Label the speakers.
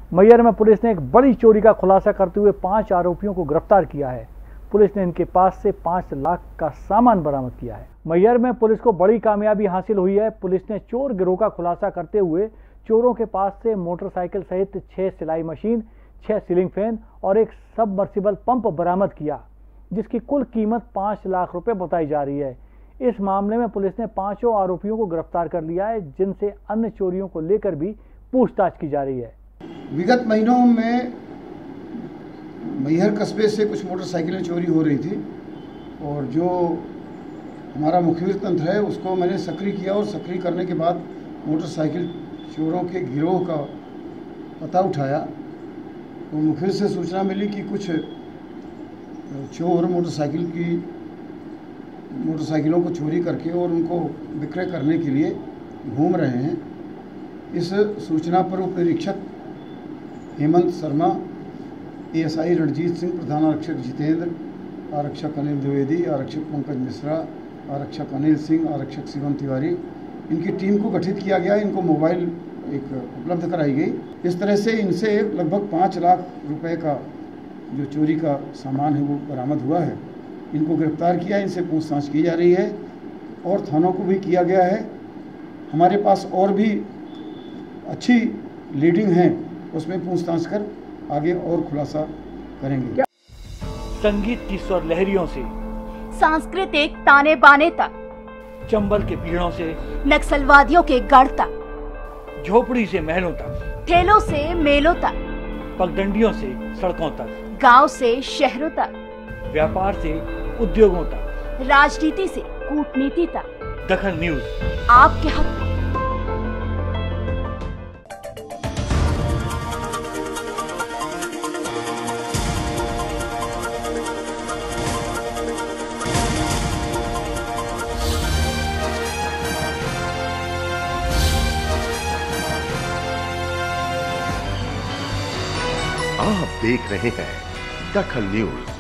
Speaker 1: मैहर में पुलिस ने एक बड़ी चोरी का खुलासा करते हुए 5 आरोपियों को गिरफ्तार किया है। पुलिस ने इनके पास से 5 लाख का सामान बरामद किया है। मैहर में पुलिस को बड़ी कामयाबी हासिल हुई है। पुलिस ने चोर गिरोह का खुलासा करते हुए चोरों के पास से मोटरसाइकिल सहित 6 सिलाई मशीन, 6 सीलिंग फैन और एक सबमर्सिबल पंप बरामद किया, जिसकी कुल कीमत 5 लाख रुपए बताई जा रही है। इस मामले में पुलिस ने 5 आरोपियों को गिरफ्तार कर लिया है, जिनसे अन्य चोरियों को लेकर भी पूछताछ की जा रही है।
Speaker 2: विगत महीनों में मैहर कस्बे से कुछ मोटरसाइकिलें चोरी हो रही थी और जो हमारा मुखबिर तंत्र है उसको मैंने सक्रिय किया और सक्रिय करने के बाद मोटरसाइकिल चोरों के गिरोह का पता उठाया। तो मुखबिर से सूचना मिली कि कुछ चोर मोटरसाइकिलों को चोरी करके और उनको विक्रय करने के लिए घूम रहे हैं। इस सूचना पर उप निरीक्षक हेमंत शर्मा, एएसआई रणजीत सिंह, प्रधान आरक्षक जितेंद्र, आरक्षक अनिल द्विवेदी, आरक्षक पंकज मिश्रा, आरक्षक अनिल सिंह, आरक्षक शिवम तिवारी, इनकी टीम को गठित किया गया। इनको मोबाइल एक उपलब्ध कराई गई। इस तरह से इनसे लगभग 5 लाख रुपए का जो चोरी का सामान है वो बरामद हुआ है। इनको गिरफ्तार किया, इनसे पूछताछ की जा रही है और थानों को भी किया गया है। हमारे पास और भी अच्छी लीडिंग है, उसमें पूछताछ कर आगे और खुलासा करेंगे।
Speaker 1: संगीत की स्वर लहरियों से
Speaker 3: सांस्कृतिक ताने बाने तक,
Speaker 1: चंबल के पीड़ों से
Speaker 3: नक्सलवादियों के गढ़ तक,
Speaker 1: झोपड़ी से महलों तक,
Speaker 3: ठेलों से मेलों तक,
Speaker 1: पगडंडियों से सड़कों तक,
Speaker 3: गांव से शहरों तक,
Speaker 1: व्यापार से उद्योगों तक,
Speaker 3: राजनीति से कूटनीति तक,
Speaker 1: दखल न्यूज
Speaker 3: आपके हक में।
Speaker 4: आप देख रहे हैं दखल न्यूज।